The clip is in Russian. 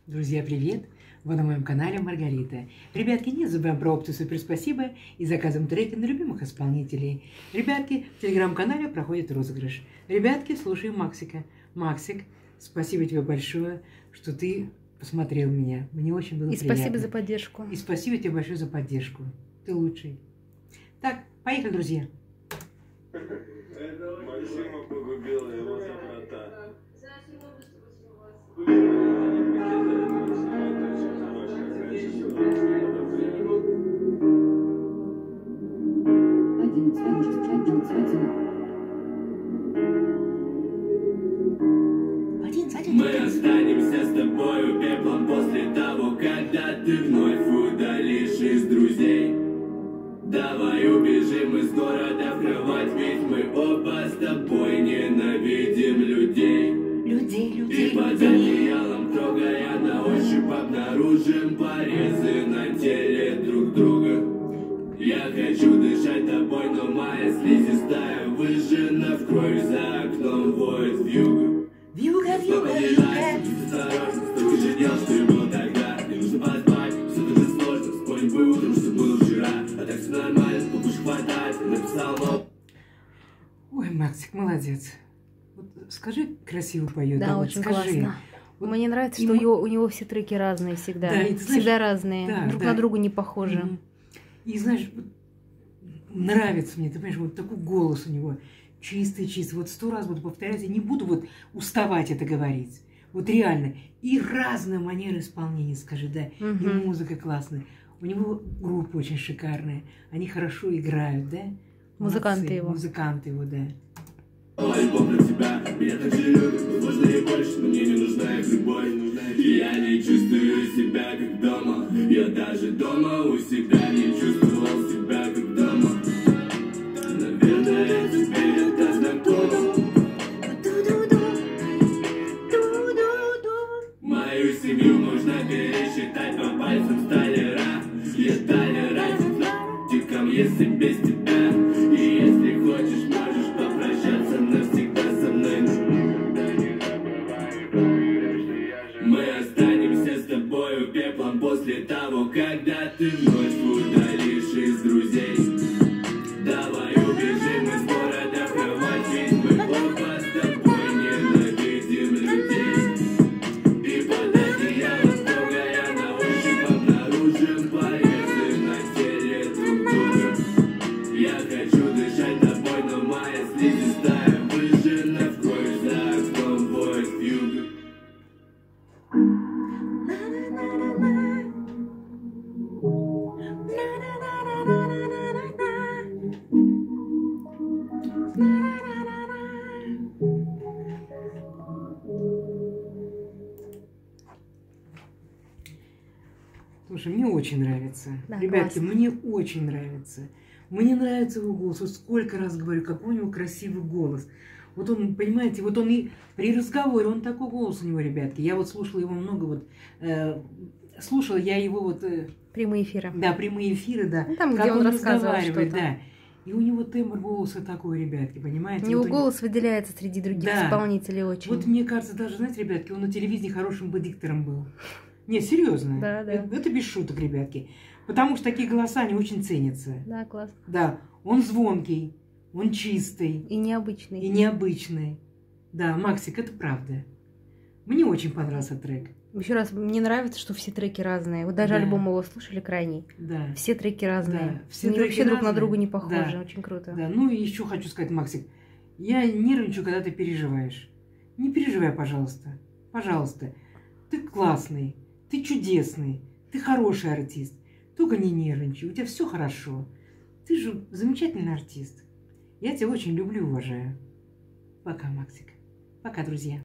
Друзья, привет! Вы на моем канале Маргарита. Ребятки, не забываем про опцию «Супер спасибо» и заказываем треки на любимых исполнителей. Ребятки, в телеграм-канале проходит розыгрыш. Ребятки, слушаем Максика. Максик, спасибо тебе большое, что ты посмотрел меня. Мне очень было приятно. И спасибо за поддержку. И спасибо тебе большое за поддержку. Ты лучший. Так, поехали, друзья. Максима погубила его доброта. Мы останемся с тобою пеплом после того, когда ты вновь удалишь из друзей. Давай убежим из города в кровать, ведь мы оба с тобой ненавидим людей. И под одеялом, трогая на ощупь, обнаружим порезы на теле друг друга. Я хочу дышать тобой, но моя слизистая выжжена в кровь, за окном воет вьюга. Вьюга, вьюга, Столько же дел, что и было тогда. Не нужно поспать, все так же сложно. Вспомнить бы утром, что было вчера. А так все нормально, сколько уж хватает. Написал но... Ой, Максик, молодец. Вот скажи, красиво поет. Да, вот очень скажи. классно. Вот Мне нравится, что у него все треки разные всегда. Да, и ты знаешь, всегда разные, да, друг да. на друга не похожи. И знаешь, вот нравится мне, ты понимаешь, вот такой голос у него. Чистый. Вот 100 раз буду повторять, и не буду вот уставать это говорить. Вот реально. И разная манера исполнения, скажи, да. И музыка классная. У него группа очень шикарная. Они хорошо играют, да. Музыканты его. Музыканты его, да. Альбом про тебя, меня так же любят, возможно и больше, но мне не нужна их любовь. Я не чувствую себя как дома, я даже дома у себя не чувствовал себя как дома. Наверное, теперь это знакомо. Мою семью можно пересчитать по пальцам столяра. Я толерантен тикам, если без тебя. И если хочешь, можешь попрощаться навсегда со мной. Мы останемся с тобою пеплом после того, когда ты вновь удалишь из друзей. Давай убежим из города в кровать, ведь мы оба с тобой ненавидим людей. И под одеялом, трогая на ощупь, обнаружим порезы на теле друг друга. Я хочу дышать тобой, но моя слизистая выжжена в кровь, за окном воет вьюга. Слушай, мне очень нравится. Да, Ребятки, классно. мне очень нравится. Мне нравится его голос. Вот сколько раз говорю, какой у него красивый голос. Вот он, понимаете, вот он и при разговоре, он такой голос у него, ребятки. Я вот слушала его много, вот слушала я его вот... Прямые эфиры. Да, прямые эфиры, да. Ну, там, как где он рассказывал разговаривает, что-то. да. И у него тембр голоса такой, ребятки, понимаете? У него Вот голос выделяется среди других Да. исполнителей очень. Вот мне кажется, даже, знаете, ребятки, он на телевидении хорошим бы диктором был. Не, серьезно. Да, да. Это без шуток, ребятки. Потому что такие голоса, они очень ценятся. Да, классно. Да, он звонкий, он чистый И необычный. и необычный. Да, Максик, это правда. Мне очень понравился трек. Еще раз, мне нравится, что все треки разные. Вот даже Да. альбом его слушали крайний. Да. Все треки разные. Да, все Они треки вообще друг на разные. друга не похожи. Да. Очень круто. Да, ну и еще хочу сказать, Максик, я нервничаю, когда ты переживаешь. Не переживай, пожалуйста. Пожалуйста. Ты классный, ты чудесный, ты хороший артист. Только не нервничай, у тебя все хорошо. Ты же замечательный артист. Я тебя очень люблю и уважаю. Пока, Максик. Пока, друзья.